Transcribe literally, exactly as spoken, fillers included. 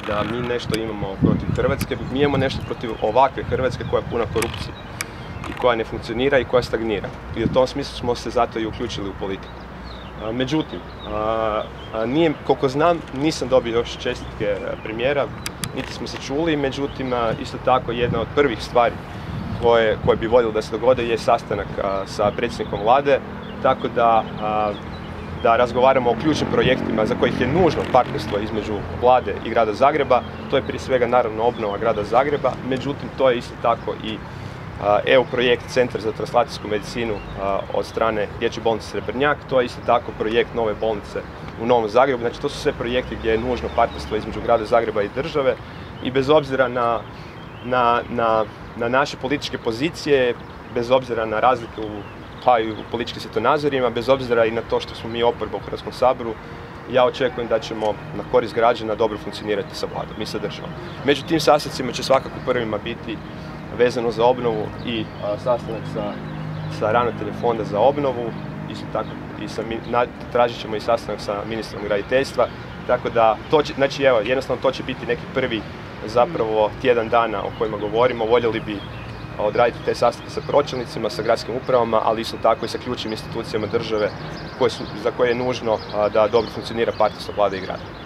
da mi nešto imamo protiv Hrvatske, mi imamo nešto protiv ovakve Hrvatske koja je puna korupcije i koja ne funkcionira i koja stagnira. I u tom smislu smo se zato i uključili u politiku. Međutim, nije, koliko znam, nisam dobio još čestitke premijera, niti smo se čuli, međutim, isto tako jedna od prvih stvari koje, koje bi voljelo da se dogode je sastanak sa predsjednikom vlade, tako da, da razgovaramo o ključnim projektima za kojih je nužno partnerstvo između vlade i grada Zagreba. To je prije svega naravno obnova grada Zagreba, međutim to je isto tako i E U projekt Centar za translacijsku medicinu od strane dječje bolnice Srebrnjak, to je isto tako projekt nove bolnice u Novom Zagrebu. Znači to su sve projekti gdje je nužno partnerstvo između grada Zagreba i države i bez obzira na, na, na, na naše političke pozicije, bez obzira na razlike u, pa i u političkim svjetonazorima, bez obzira i na to što smo mi oporba u Hrvatskom saboru, ja očekujem da ćemo na korist građana dobro funkcionirati sa vladom i sa državom. Među tim sastancima će svakako prvima biti vezano za obnovu i a, sastanak sa, sa ravnateljem fonda za obnovu, isto tako i sa, na, tražit ćemo i sastanak sa ministrom graditeljstva, tako da, to će, znači evo, jednostavno to će biti neki prvi zapravo tjedan dana o kojima govorimo. Voljeli bi odraditi te sastanke sa pročelnicima, sa gradskim upravama, ali isto tako i sa ključnim institucijama države koje su, za koje je nužno a, da dobro funkcionira partnerstvo vlade i grada.